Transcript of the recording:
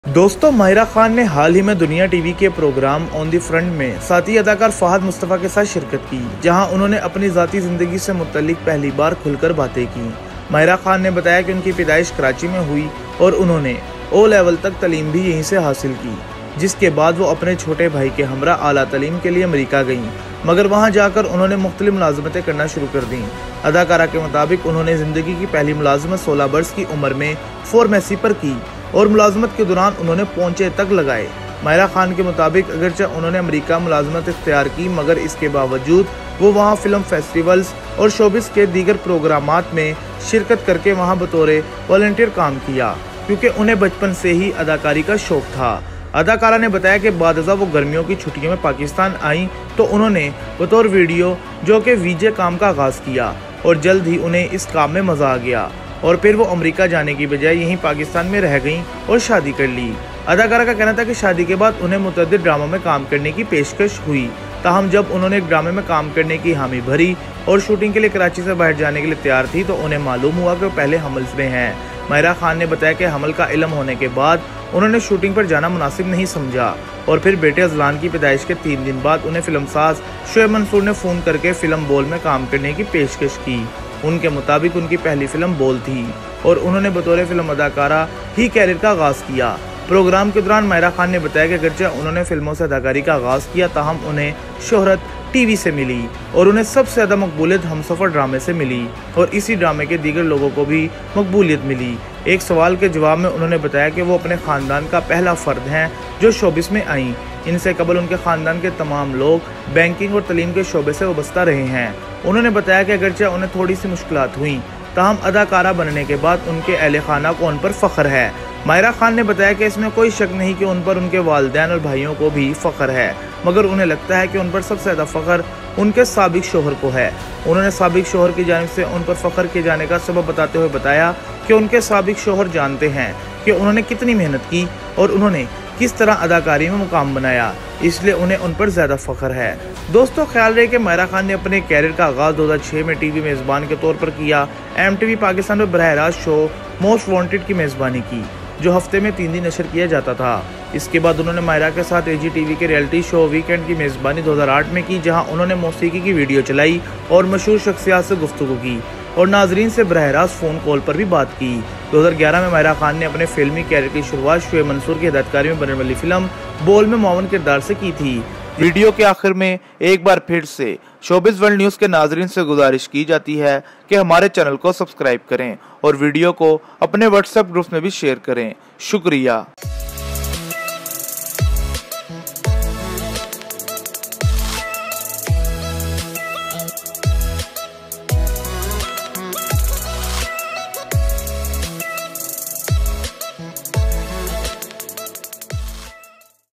दोस्तों, माहिरा खान ने हाल ही में दुनिया टीवी के प्रोग्राम ऑन द फ्रंट में साथी अदाकार फहद मुस्तफा के साथ शिरकत की, जहां उन्होंने अपनी ज़ाती ज़िंदगी से मुत्तल्लिक पहली बार खुलकर बातें की। माहिरा खान ने बताया कि उनकी पैदाइश कराची में हुई और उन्होंने ओ लेवल तक तालीम भी यहीं से हासिल की, जिसके बाद वो अपने छोटे भाई के हमरा आला तालीम के लिए अमेरिका गईं, मगर वहां जाकर उन्होंने मुख्तलिफ मुलाजमतें करना शुरू कर दी। अदाकारा के मुताबिक उन्होंने ज़िंदगी की पहली मुलाजमत 16 वर्ष की उम्र में फार्मेसी पर की और मुलाजमत के दौरान उन्होंने पोंचे तक लगाए। माहिरा खान के मुताबिक अगरचे उन्होंने अमेरिका मुलाजमत इख्तियार की, मगर इसके बावजूद वो वहाँ फिल्म फेस्टिवल्स और शोबिस के दीगर प्रोग्रामात में शिरकत करके वहाँ बतौर वॉलंटियर काम किया, क्योंकि उन्हें बचपन से ही अदाकारी का शौक था। अदाकारा ने बताया कि बादशाह वो गर्मियों की छुट्टियों में पाकिस्तान आई तो उन्होंने बतौर वीडियो जो कि वीजे काम का आगाज़ किया और जल्द ही उन्हें इस काम में मज़ा आ गया और फिर वो अमेरिका जाने की बजाय यहीं पाकिस्तान में रह गईं और शादी कर ली। अदाकारा का कहना था कि शादी के बाद उन्हें मुतअद्दिद ड्रामों में काम करने की पेशकश हुई, ताहम जब उन्होंने एक ड्रामे में काम करने की हामी भरी और शूटिंग के लिए कराची से बाहर जाने के लिए तैयार थी तो उन्हें मालूम हुआ कि वो पहले हमल में हैं। माहिरा खान ने बताया कि हमल का इल्म होने के बाद उन्होंने शूटिंग पर जाना मुनासिब नहीं समझा और फिर बेटे अजलान की पैदाइश के 3 दिन बाद उन्हें फिल्मसाज शोएब मंसूर ने फ़ोन करके फिल्म बोल में काम करने की पेशकश की। उनके मुताबिक उनकी पहली फिल्म बोल थी और उन्होंने बतौर फिल्म अदाकारा ही कैरियर का आगाज़ किया। प्रोग्राम के दौरान माहिरा खान ने बताया कि अगरचे उन्होंने फिल्मों से अदाकारी का आगाज़ किया, ताहम उन्हें शोहरत टीवी से मिली और उन्हें सबसे ज़्यादा मकबूलियत हमसफ़र ड्रामे से मिली और इसी ड्रामे के दीगर लोगों को भी मकबूलियत मिली। एक सवाल के जवाब में उन्होंने बताया कि वो अपने ख़ानदान का पहला फ़र्द हैं जो शोबिस में आई। इनसे कबल उनके ख़ानदान के तमाम लोग बैंकिंग और तलीम के शोबे से वाबस्ता रहे हैं। उन्होंने बताया कि अगरचे उन्हें थोड़ी सी मुश्किलात हुई, ताहम अदाकारा बनने के बाद उनके अहले खाना को उन पर फ़ख्र है। माहिरा खान ने बताया कि इसमें कोई शक नहीं कि उन पर उनके वालिदैन और भाइयों को भी फ़ख्र है, मगर उन्हें लगता है कि उन पर सबसे ज़्यादा फ़ख्र उनके साबिक शोहर को है। उन्होंने साबिक शोहर की जानिब से उन पर फ़ख्र किए जाने का सबब बताते हुए बताया कि उनके साबिक शोहर जानते हैं कि उन्होंने कितनी मेहनत की और उन्होंने किस तरह अदाकारी में मुकाम बनाया, इसलिए उन्हें उन पर ज़्यादा फ़ख्र है। दोस्तों, ख्याल रहे कि माहिरा खान ने अपने कैरियर का आगाज़ 2006 में टीवी मेज़बान के तौर पर किया। MTV पाकिस्तान में बरह रास्त शो मोस्ट वांटेड की मेज़बानी की, जो हफ्ते में 3 दिन नशर किया जाता था। इसके बाद उन्होंने माहिरा के साथ AGTV के रियलिटी शो वीकेंड की मेज़बानी 2008 में की, जहां उन्होंने मौसीकी की वीडियो चलाई और मशहूर शख्सियात से गुफ्तगू की और नाजरीन से बरह रास्त फ़ोन कॉल पर भी बात की। 2011 में माहिरा खान ने अपने फिल्मी कैरियर की शुरुआत शोएब मंसूर की हिदायतकारी में बनने वाली फिल्म बोल में मुआवन किरदार से की थी। वीडियो के आखिर में एक बार फिर से शोबिस वर्ल्ड न्यूज़ के नाजरीन से गुजारिश की जाती है कि हमारे चैनल को सब्सक्राइब करें और वीडियो को अपने व्हाट्सएप ग्रुप्स में भी शेयर करें। शुक्रिया।